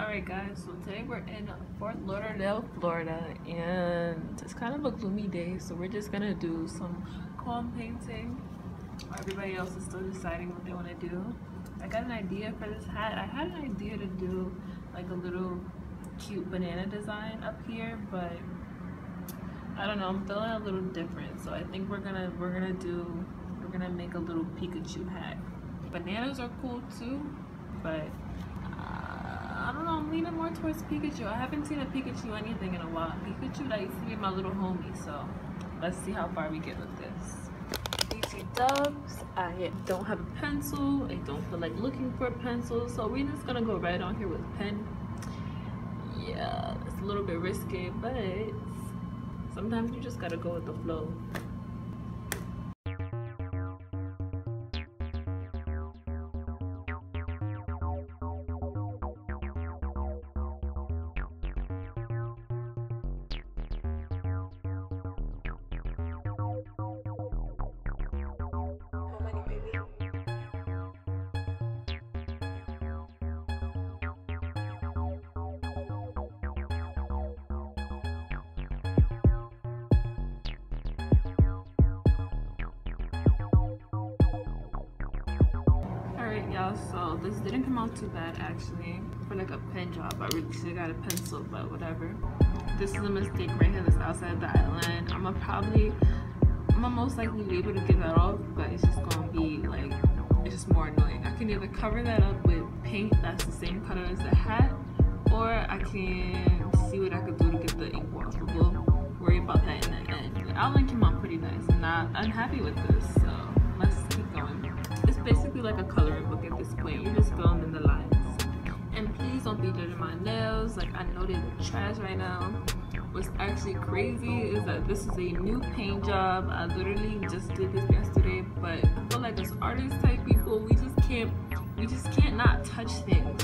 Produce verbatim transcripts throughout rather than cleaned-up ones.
Alright guys, so today we're in Fort Lauderdale, Florida, and it's kind of a gloomy day, so we're just gonna do some calm painting. Everybody else is still deciding what they want to do. I got an idea for this hat. I had an idea to do like a little cute banana design up here, but I don't know, I'm feeling a little different, so I think we're gonna we're gonna do we're gonna make a little Pikachu hat. Bananas are cool too, but I don't know, I'm leaning more towards Pikachu. I haven't seen a Pikachu anything in a while. Pikachu, that used to be my little homie, so let's see how far we get with this. B T Dubs, I don't have a pencil. I don't feel like looking for a pencil, so we're just gonna go right on here with pen. Yeah, it's a little bit risky, but sometimes you just gotta go with the flow. Y'all, so this didn't come out too bad actually for like a pen job. I really should have got a pencil, but whatever. This is a mistake right here. That's outside the outline. I'm gonna probably I'm gonna most likely be able to get that off, but it's just gonna be like, it's just more annoying. I can either cover that up with paint that's the same color as the hat, or I can see what I could do to get the ink off, but we'll worry about that in the end. The outline came out pretty nice. I'm not unhappy with this, so let's keep going. It's basically like a coloring book at this point. You're just filling in the lines. And please don't be judging my nails. Like, I know they look trash right now. What's actually crazy is that this is a new paint job. I literally just did this yesterday, but I feel like as artist type people, we just can't, we just can't not touch things.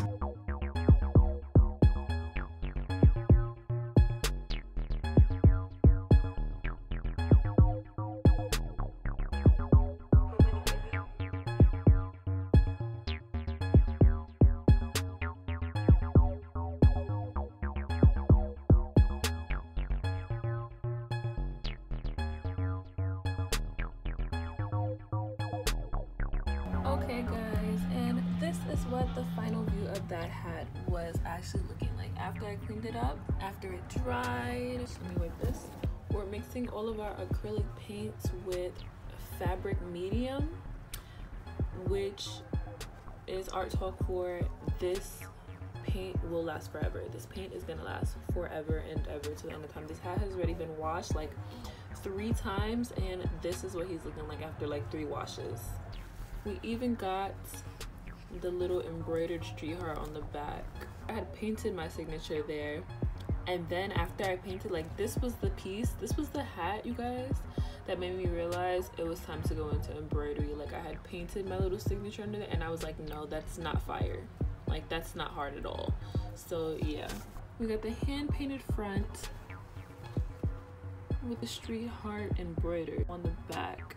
Okay guys, and this is what the final view of that hat was actually looking like after I cleaned it up, after it dried. Let me wipe this. We're mixing all of our acrylic paints with fabric medium, which is art talk for this paint will last forever. This paint is gonna last forever and ever to the end of time. This hat has already been washed like three times, and this is what he's looking like after like three washes. We even got the little embroidered street heart on the back. I had painted my signature there, and then after I painted, like, this was the piece, this was the hat, you guys, that made me realize it was time to go into embroidery. Like, I had painted my little signature under it, and I was like, no, that's not fire. Like, that's not hard at all. So yeah, we got the hand painted front with the street heart embroidered on the back.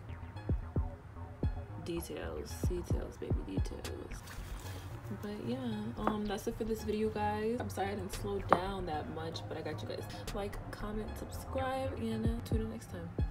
Details, details, baby, details. But yeah, um that's it for this video, guys. I'm sorry I didn't slow down that much, but I got you guys. Like, comment, subscribe, and uh, tune in next time.